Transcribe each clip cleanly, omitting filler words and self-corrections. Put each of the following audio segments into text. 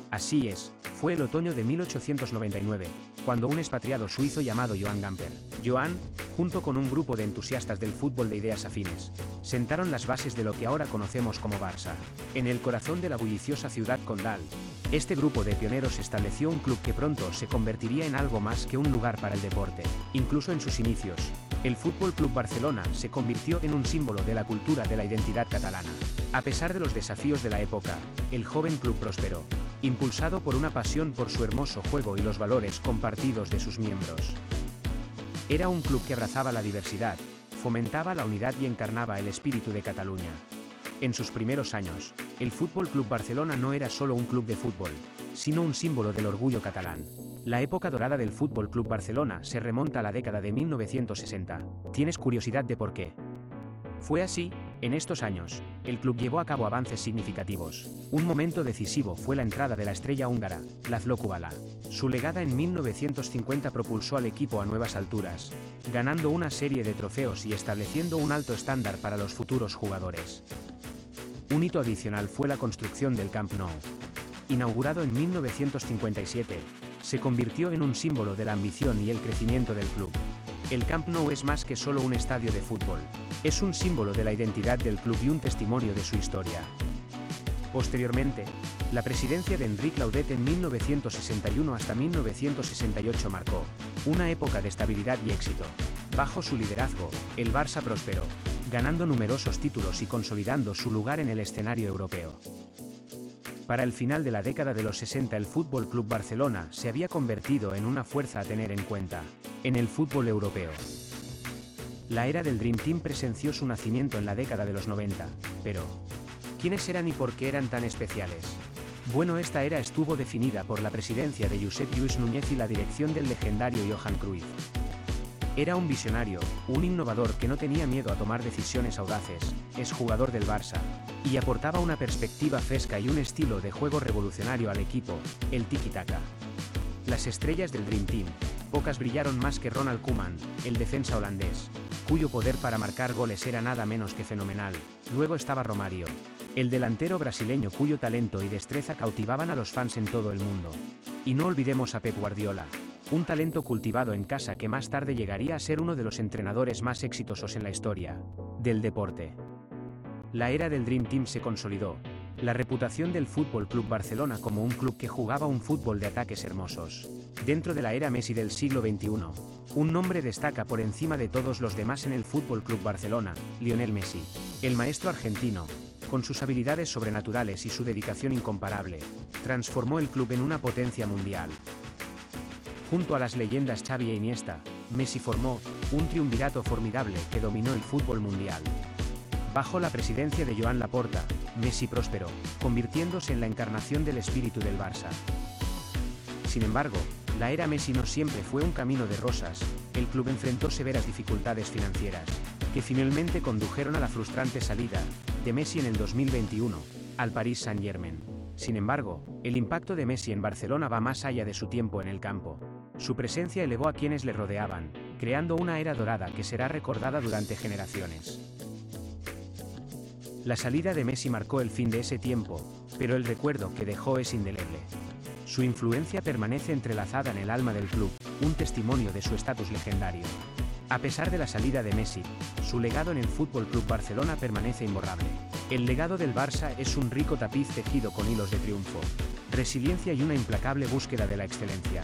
Así es, fue el otoño de 1899, cuando un expatriado suizo llamado Johann Gamper, Johann, junto con un grupo de entusiastas del fútbol de ideas afines, sentaron las bases de lo que ahora conocemos como Barça. En el corazón de la bulliciosa ciudad condal, este grupo de pioneros estableció un club que pronto se convertiría en algo más que un lugar para el deporte. Incluso en sus inicios, el Fútbol Club Barcelona se convirtió en un símbolo de la cultura de la identidad catalana. A pesar de los desafíos de la época, el joven club prosperó, impulsado por una pasión por su hermoso juego y los valores compartidos de sus miembros. Era un club que abrazaba la diversidad, fomentaba la unidad y encarnaba el espíritu de Cataluña. En sus primeros años, el Fútbol Club Barcelona no era solo un club de fútbol, sino un símbolo del orgullo catalán. La época dorada del Fútbol Club Barcelona se remonta a la década de 1960. ¿Tienes curiosidad de por qué? Fue así. En estos años, el club llevó a cabo avances significativos. Un momento decisivo fue la entrada de la estrella húngara, László Kubala. Su llegada en 1950 propulsó al equipo a nuevas alturas, ganando una serie de trofeos y estableciendo un alto estándar para los futuros jugadores. Un hito adicional fue la construcción del Camp Nou. Inaugurado en 1957, se convirtió en un símbolo de la ambición y el crecimiento del club. El Camp Nou es más que solo un estadio de fútbol. Es un símbolo de la identidad del club y un testimonio de su historia. Posteriormente, la presidencia de Enric Laudet en 1961 hasta 1968 marcó una época de estabilidad y éxito. Bajo su liderazgo, el Barça prosperó, ganando numerosos títulos y consolidando su lugar en el escenario europeo. Para el final de la década de los 60 el Fútbol Club Barcelona se había convertido en una fuerza a tener en cuenta en el fútbol europeo. La era del Dream Team presenció su nacimiento en la década de los 90, pero ¿quiénes eran y por qué eran tan especiales? Bueno, esta era estuvo definida por la presidencia de Josep Lluís Núñez y la dirección del legendario Johan Cruyff. Era un visionario, un innovador que no tenía miedo a tomar decisiones audaces, es jugador del Barça, y aportaba una perspectiva fresca y un estilo de juego revolucionario al equipo, el tiki-taka. Las estrellas del Dream Team, pocas brillaron más que Ronald Koeman, el defensa holandés, cuyo poder para marcar goles era nada menos que fenomenal. Luego estaba Romario, el delantero brasileño cuyo talento y destreza cautivaban a los fans en todo el mundo. Y no olvidemos a Pep Guardiola, un talento cultivado en casa que más tarde llegaría a ser uno de los entrenadores más exitosos en la historia del deporte. La era del Dream Team se consolidó. La reputación del Fútbol Club Barcelona como un club que jugaba un fútbol de ataques hermosos. Dentro de la era Messi del siglo XXI, un nombre destaca por encima de todos los demás en el Fútbol Club Barcelona, Lionel Messi. El maestro argentino, con sus habilidades sobrenaturales y su dedicación incomparable, transformó el club en una potencia mundial. Junto a las leyendas Xavi e Iniesta, Messi formó un triunvirato formidable que dominó el fútbol mundial. Bajo la presidencia de Joan Laporta, Messi prosperó, convirtiéndose en la encarnación del espíritu del Barça. Sin embargo, la era Messi no siempre fue un camino de rosas. El club enfrentó severas dificultades financieras, que finalmente condujeron a la frustrante salida de Messi en el 2021, al Paris Saint-Germain. Sin embargo, el impacto de Messi en Barcelona va más allá de su tiempo en el campo. Su presencia elevó a quienes le rodeaban, creando una era dorada que será recordada durante generaciones. La salida de Messi marcó el fin de ese tiempo, pero el recuerdo que dejó es indeleble. Su influencia permanece entrelazada en el alma del club, un testimonio de su estatus legendario. A pesar de la salida de Messi, su legado en el Fútbol Club Barcelona permanece imborrable. El legado del Barça es un rico tapiz tejido con hilos de triunfo, resiliencia y una implacable búsqueda de la excelencia.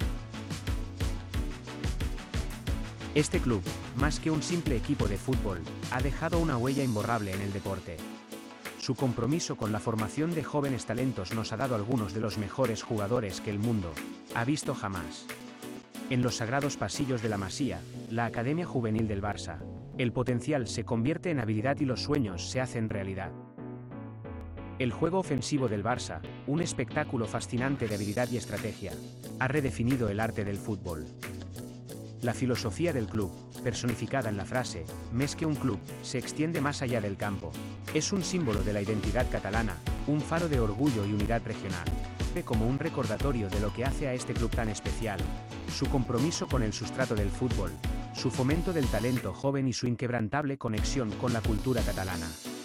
Este club, más que un simple equipo de fútbol, ha dejado una huella imborrable en el deporte. Su compromiso con la formación de jóvenes talentos nos ha dado algunos de los mejores jugadores que el mundo ha visto jamás. En los sagrados pasillos de la Masía, la Academia Juvenil del Barça, el potencial se convierte en habilidad y los sueños se hacen realidad. El juego ofensivo del Barça, un espectáculo fascinante de habilidad y estrategia, ha redefinido el arte del fútbol. La filosofía del club, personificada en la frase, "Més que un club", se extiende más allá del campo. Es un símbolo de la identidad catalana, un faro de orgullo y unidad regional. Como un recordatorio de lo que hace a este club tan especial, su compromiso con el sustrato del fútbol, su fomento del talento joven y su inquebrantable conexión con la cultura catalana.